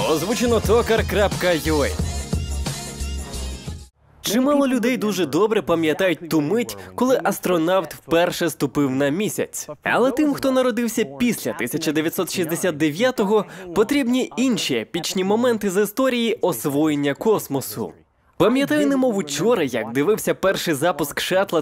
Озвучено Tokar.ua. Чимало людей дуже добре пам'ятають ту мить, коли астронавт вперше ступив на місяць. Але тим, хто народився після 1969-го, потрібні інші епічні моменти з історії освоєння космосу. Пам'ятаю, немов учора, як дивився перший запуск шаттла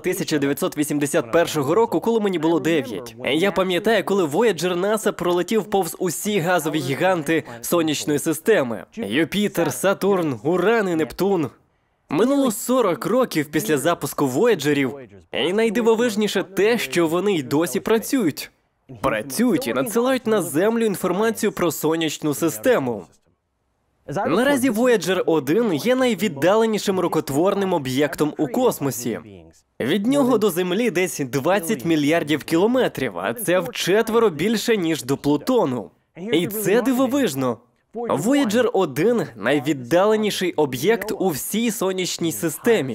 1981 року, коли мені було 9. Я пам'ятаю, коли Voyager NASA пролетів повз усі газові гіганти сонячної системи – Юпітер, Сатурн, Уран і Нептун. Минуло 40 років після запуску Вояджерів, і найдивовижніше те, що вони й досі працюють. Працюють і надсилають на Землю інформацію про сонячну систему. Наразі Voyager 1 є найвіддаленішим рукотворним об'єктом у космосі. Від нього до Землі десь 20 мільярдів кілометрів, а це вчетверо більше, ніж до Плутону. І це дивовижно. Voyager 1 – найвіддаленіший об'єкт у всій сонячній системі.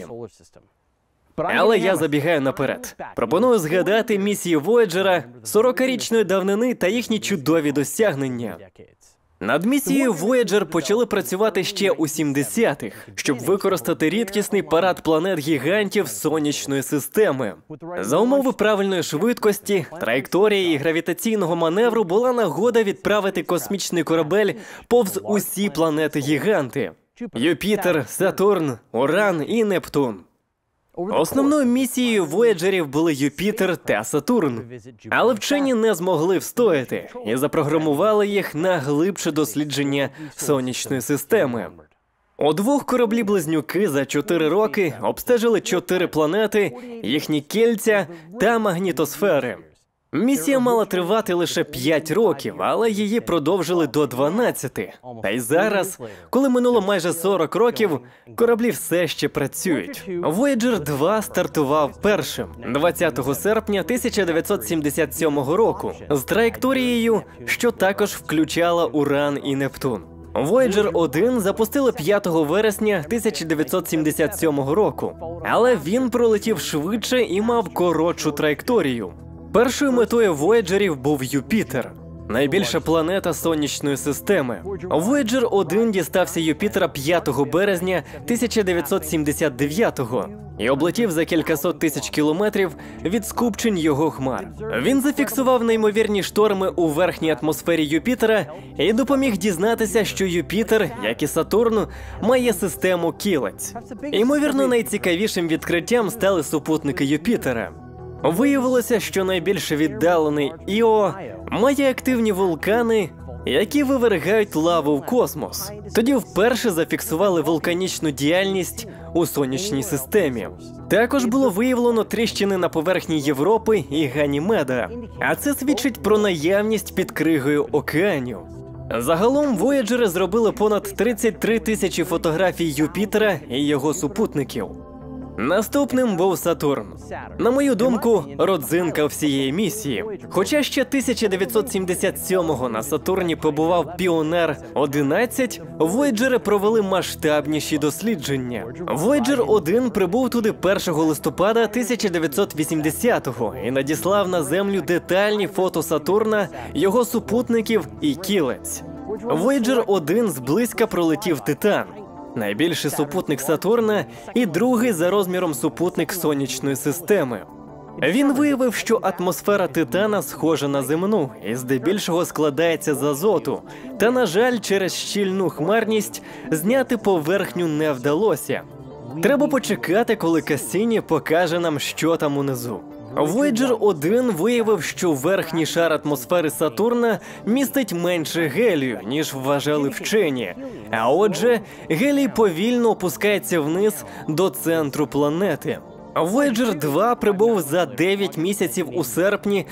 Але я забігаю наперед. Пропоную згадати місії Voyager 40-річної давнини та їхні чудові досягнення. Над місією Voyager почали працювати ще у 70-х, щоб використати рідкісний парад планет-гігантів сонячної системи. За умови правильної швидкості, траєкторії і гравітаційного маневру була нагода відправити космічний корабель повз усі планети-гіганти – Юпітер, Сатурн, Уран і Нептун. Основною місією Вояджерів були Юпітер та Сатурн, але вчені не змогли встояти і запрограмували їх на глибше дослідження сонячної системи. У двох кораблі-близнюки за 4 роки обстежили 4 планети, їхні кільця та магнітосфери. Місія мала тривати лише 5 років, але її продовжили до 12. Та й зараз, коли минуло майже 40 років, кораблі все ще працюють. Voyager 2 стартував першим, 20 серпня 1977 року, з траєкторією, що також включала Уран і Нептун. Voyager 1 запустили 5 вересня 1977 року, але він пролетів швидше і мав коротшу траєкторію. Першою метою Вояджерів був Юпітер – найбільша планета сонячної системи. Voyager 1 дістався Юпітера 5 березня 1979-го і облетів за кількасот тисяч кілометрів від скупчень його хмар. Він зафіксував неймовірні шторми у верхній атмосфері Юпітера і допоміг дізнатися, що Юпітер, як і Сатурн, має систему кілець. Ймовірно, найцікавішим відкриттям стали супутники Юпітера. Виявилося, що найбільш віддалений Іо має активні вулкани, які вивергають лаву в космос. Тоді вперше зафіксували вулканічну діяльність у сонячній системі. Також було виявлено тріщини на поверхні Європи і Ганімеда, а це свідчить про наявність під кригою океанів. Загалом Вояджери зробили понад 33 тисячі фотографій Юпітера і його супутників. Наступним був Сатурн. На мою думку, родзинка всієї місії. Хоча ще 1977-го на Сатурні побував Піонер-11, Вояджери провели масштабніші дослідження. Voyager 1 прибув туди 1 листопада 1980-го і надіслав на Землю детальні фото Сатурна, його супутників і кілець. Voyager 1 зблизька пролетів Титан – найбільший супутник Сатурна і другий за розміром супутник сонячної системи. Він виявив, що атмосфера Титана схожа на земну і здебільшого складається з азоту. Та, на жаль, через щільну хмарність зняти поверхню не вдалося. Треба почекати, коли Кассіні покаже нам, що там унизу. Voyager 1 виявив, що верхній шар атмосфери Сатурна містить менше гелію, ніж вважали вчені. А отже, гелій повільно опускається вниз до центру планети. Voyager 2 прибув за 9 місяців у серпні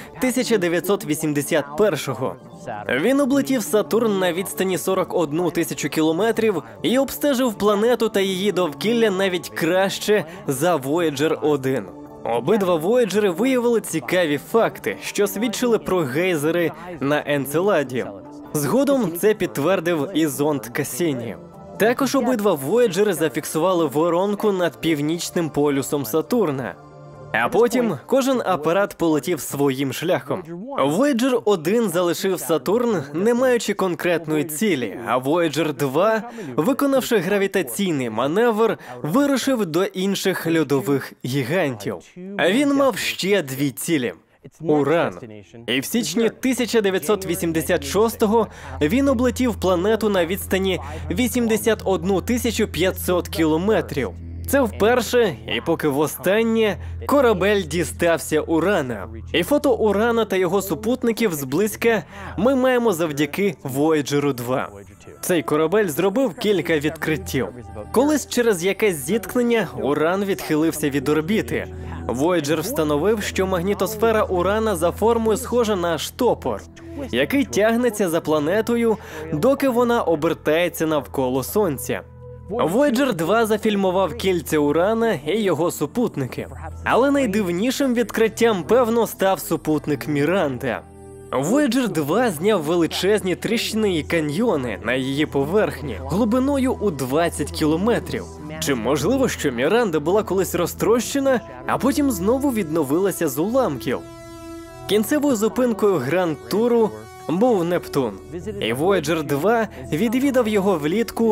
1981-го. Він облетів Сатурн на відстані 41 тисячу кілометрів і обстежив планету та її довкілля навіть краще за Voyager 1. Обидва Вояджери виявили цікаві факти, що свідчили про гейзери на Енцеладі. Згодом це підтвердив і зонд Кассіні. Також обидва Вояджери зафіксували воронку над північним полюсом Сатурна. А потім кожен апарат полетів своїм шляхом. Voyager 1 залишив Сатурн, не маючи конкретної цілі, а Voyager 2, виконавши гравітаційний маневр, вирушив до інших льодових гігантів. А він мав ще дві цілі – Уран. І в січні 1986-го він облетів планету на відстані 81 500 кілометрів. Це вперше, і поки востаннє, корабель дістався Урана. І фото Урана та його супутників зблизька ми маємо завдяки Voyager 2. Цей корабель зробив кілька відкриттів. Колись через якесь зіткнення Уран відхилився від орбіти. Voyager встановив, що магнітосфера Урана за формою схожа на штопор, який тягнеться за планетою, доки вона обертається навколо Сонця. Voyager 2 зафільмував кільця Урана і його супутники. Але найдивнішим відкриттям, певно, став супутник Міранда. Voyager 2 зняв величезні тріщини і каньйони на її поверхні, глибиною у 20 кілометрів. Чи можливо, що Міранда була колись розтрощена, а потім знову відновилася з уламків? Кінцевою зупинкою Гранд-туру був Нептун, і Voyager 2 відвідав його влітку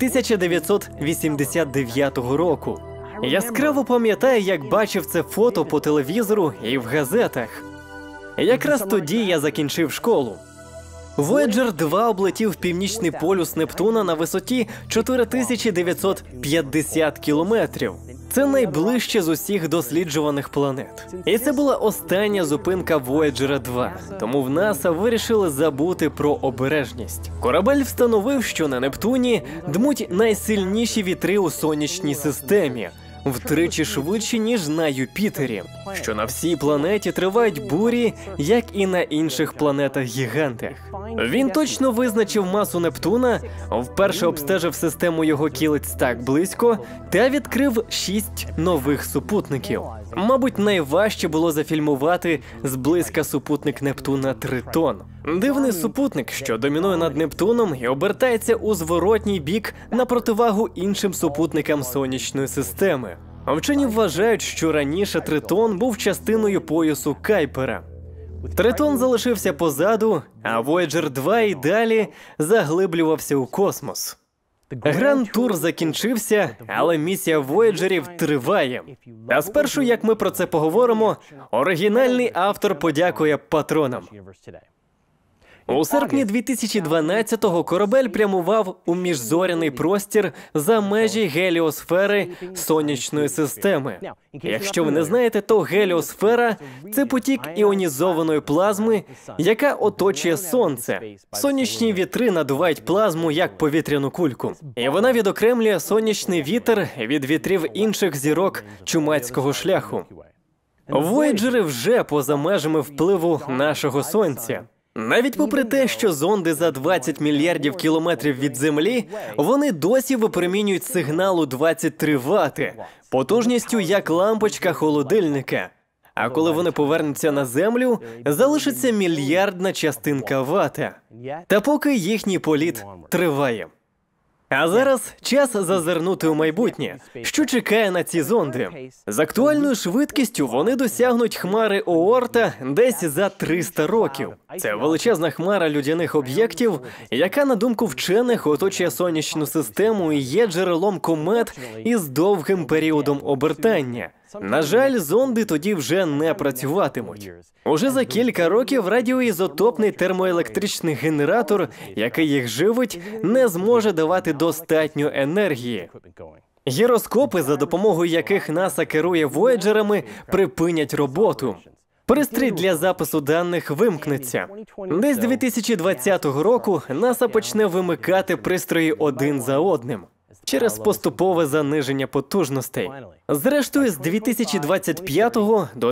1989 року. Яскраво пам'ятаю, як бачив це фото по телевізору і в газетах. Якраз тоді я закінчив школу. Voyager 2 облетів північний полюс Нептуна на висоті 4950 кілометрів. Це найближче з усіх досліджуваних планет. І це була остання зупинка Voyager 2, тому в НАСА вирішили забути про обережність. Корабель встановив, що на Нептуні дмуть найсильніші вітри у сонячній системі, втричі швидші, ніж на Юпітері, що на всій планеті тривають бурі, як і на інших планетах-гігантах. Він точно визначив масу Нептуна, вперше обстежив систему його кілиць так близько та відкрив 6 нових супутників. Мабуть, найважче було зафільмувати зблизька супутник Нептуна Тритон. Дивний супутник, що домінує над Нептуном і обертається у зворотній бік на противагу іншим супутникам сонячної системи. Вчені вважають, що раніше Тритон був частиною поясу Кайпера. Тритон залишився позаду, а Voyager 2 і далі заглиблювався у космос. Гранд-тур закінчився, але місія Вояджерів триває. А спершу, як ми про це поговоримо, оригінальний автор подякує патронам. У серпні 2012-го корабель прямував у міжзоряний простір за межі геліосфери сонячної системи. Якщо ви не знаєте, то геліосфера – це потік іонізованої плазми, яка оточує Сонце. Сонячні вітри надувають плазму як повітряну кульку. І вона відокремлює сонячний вітер від вітрів інших зірок чумацького шляху. Вояджери вже поза межами впливу нашого Сонця. Навіть попри те, що зонди за 20 мільярдів кілометрів від Землі, вони досі випромінюють сигнал у 23 вати, потужністю як лампочка холодильника. А коли вони повернуться на Землю, залишиться мільярдна частинка вата. Та поки їхній політ триває. А зараз час зазирнути у майбутнє. Що чекає на ці зонди? З актуальною швидкістю вони досягнуть хмари Оорта десь за 300 років. Це величезна хмара людяних об'єктів, яка, на думку вчених, оточує сонячну систему і є джерелом комет із довгим періодом обертання. На жаль, зонди тоді вже не працюватимуть. Уже за кілька років радіоізотопний термоелектричний генератор, який їх живить, не зможе давати достатньо енергії. Гіроскопи, за допомогою яких НАСА керує Вояджерами, припинять роботу. Пристрій для запису даних вимкнеться. Десь 2020 року НАСА почне вимикати пристрої один за одним через поступове заниження потужностей. Зрештою, з 2025 до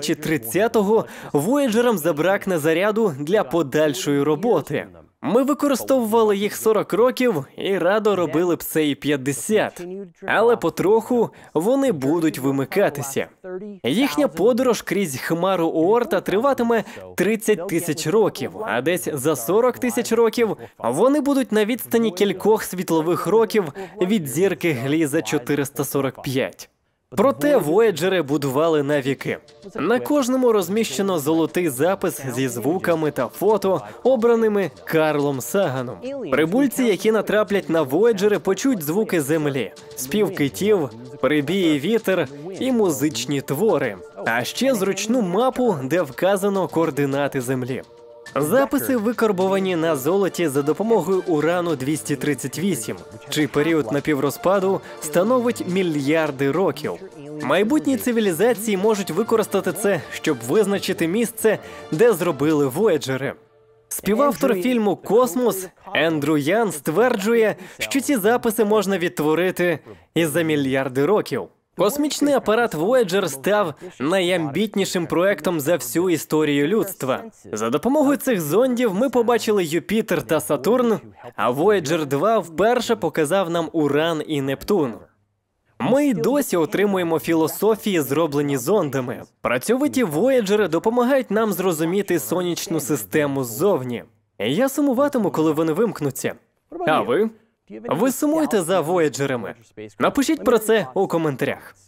2030 Вояджерам забракне заряду для подальшої роботи. Ми використовували їх 40 років і радо робили б це і 50. Але потроху вони будуть вимикатися. Їхня подорож крізь хмару Оорта триватиме 30 тисяч років, а десь за 40 тисяч років вони будуть на відстані кількох світлових років від зірки Гліза 445. Проте Вояджери будували на віки. На кожному розміщено золотий запис зі звуками та фото, обраними Карлом Саганом. Прибульці, які натраплять на Вояджери, почують звуки землі, спів китів, прибіє вітер і музичні твори. А ще зручну мапу, де вказано координати землі. Записи викарбовані на золоті за допомогою урану-238, чий період напіврозпаду становить мільярди років. Майбутні цивілізації можуть використати це, щоб визначити місце, де зробили Вояджери. Співавтор фільму «Космос» Ендрю Ян стверджує, що ці записи можна відтворити і за мільярди років. Космічний апарат Voyager став найамбітнішим проектом за всю історію людства. За допомогою цих зондів ми побачили Юпітер та Сатурн, а Voyager 2 вперше показав нам Уран і Нептун. Ми й досі отримуємо філософії, зроблені зондами. Працьовиті Voyager допомагають нам зрозуміти сонячну систему ззовні. Я сумуватиму, коли вони вимкнуться. А ви? Ви сумуєте за Вояджерами? Напишіть про це у коментарях.